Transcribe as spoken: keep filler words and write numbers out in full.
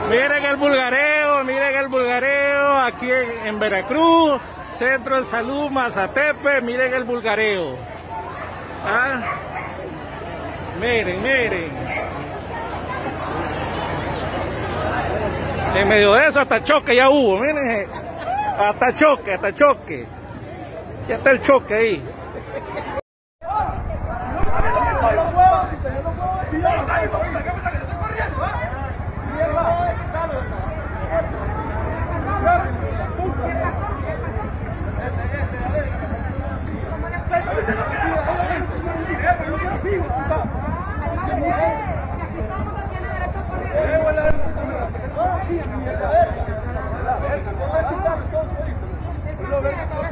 Miren el bulgareo, miren el bulgareo aquí en, en Veracruz, Centro de Salud Mazatepe, miren el bulgareo. ¿Ah? Miren, miren. En medio de eso hasta choque ya hubo, miren. Hasta choque, hasta choque. Ya está el choque ahí. Lo